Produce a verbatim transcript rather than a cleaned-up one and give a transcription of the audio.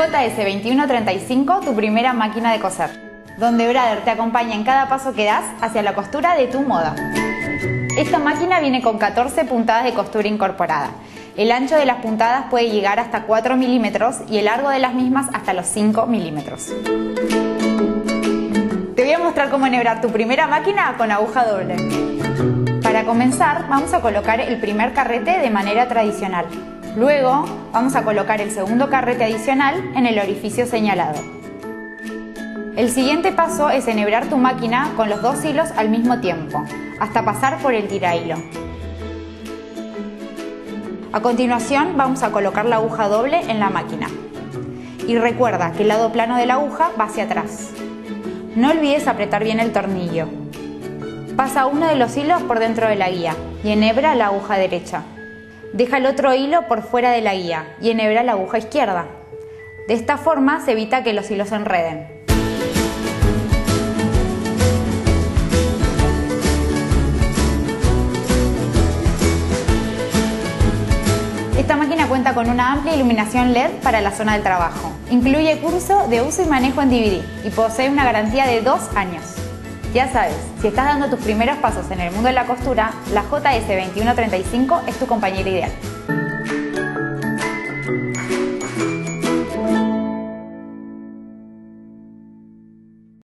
J S veintiuno treinta y cinco, tu primera máquina de coser, donde Brother te acompaña en cada paso que das hacia la costura de tu moda. Esta máquina viene con catorce puntadas de costura incorporada. El ancho de las puntadas puede llegar hasta cuatro milímetros y el largo de las mismas hasta los cinco milímetros. Te voy a mostrar cómo enhebrar tu primera máquina con aguja doble. Para comenzar, vamos a colocar el primer carrete de manera tradicional. Luego, vamos a colocar el segundo carrete adicional en el orificio señalado. El siguiente paso es enhebrar tu máquina con los dos hilos al mismo tiempo, hasta pasar por el tirahilo. A continuación, vamos a colocar la aguja doble en la máquina. Y recuerda que el lado plano de la aguja va hacia atrás. No olvides apretar bien el tornillo. Pasa uno de los hilos por dentro de la guía y enhebra la aguja derecha. Deja el otro hilo por fuera de la guía y enhebra la aguja izquierda. De esta forma se evita que los hilos se enreden. Esta máquina cuenta con una amplia iluminación L E D para la zona del trabajo. Incluye curso de uso y manejo en D V D y posee una garantía de dos años. Ya sabes, si estás dando tus primeros pasos en el mundo de la costura, la J S veintiuno treinta y cinco es tu compañera ideal.